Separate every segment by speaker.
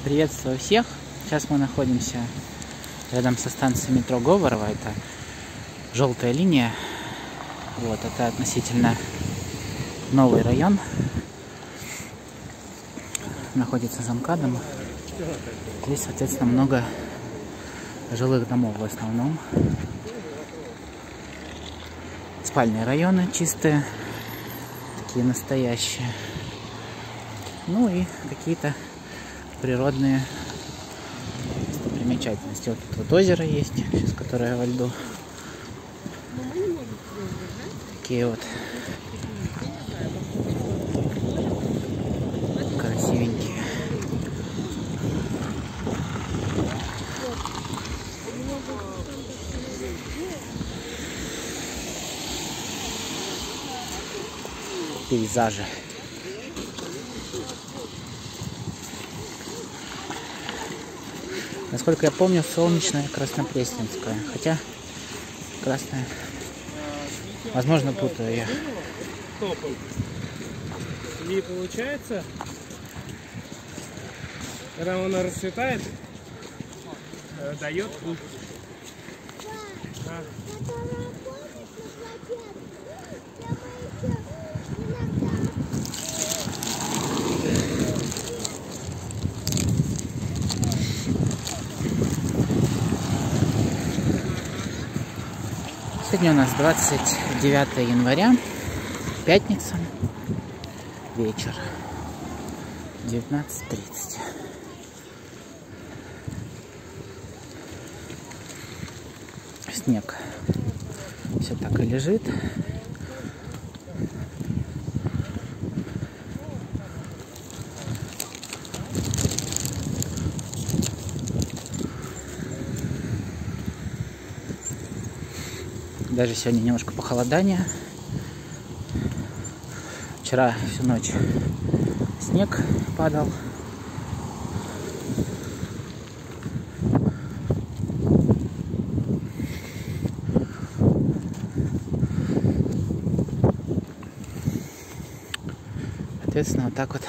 Speaker 1: Приветствую всех! Сейчас мы находимся рядом со станцией метро Говорова. Это желтая линия. Вот, это относительно новый район. Находится за МКАДом. Здесь, соответственно, много жилых домов в основном. Спальные районы чистые, такие настоящие. Ну и какие-то природные достопримечательности. Вот тут вот озеро есть, сейчас которое во льду. Такие вот красивенькие. Пейзажи. Насколько я помню, солнечная Краснопресненская. Хотя красная. Возможно, путаю я.
Speaker 2: И получается, когда она расцветает, дает frukt.
Speaker 1: Сегодня у нас 29 января, пятница, вечер, 19:30. Снег все так и лежит. Даже сегодня немножко похолодание. Вчера всю ночь снег падал. Соответственно, вот так вот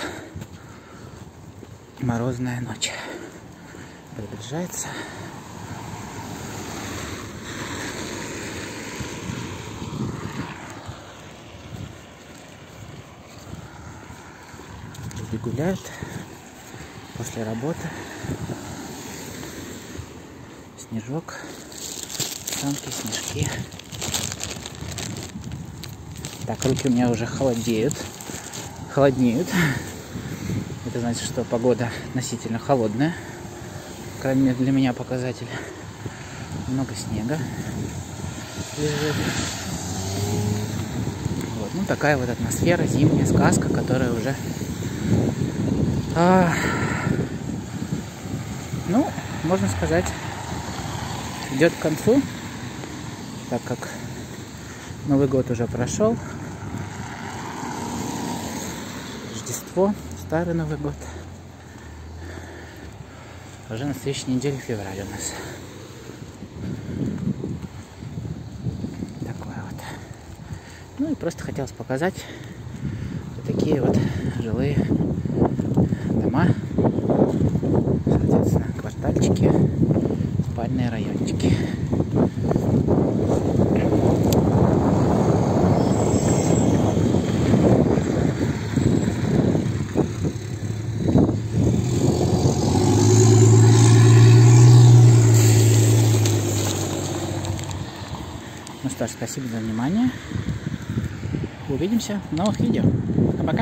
Speaker 1: морозная ночь приближается. Люди гуляют после работы. Снежок, санки, снежки. Так, руки у меня уже холодеют. Это значит, что погода относительно холодная. По крайней мере, для меня показатель. Много снега лежит. Вот, ну такая вот атмосфера, зимняя сказка, которая уже ну, можно сказать, идет к концу, так как Новый год уже прошел. Рождество, Старый Новый год. Уже на следующей неделе февраль у нас. Такое вот. Ну и просто хотелось показать вот такие вот жилые дома. Соответственно, квартальчики, спальные райончики. Ну что ж, спасибо за внимание. Увидимся в новых видео. Пока.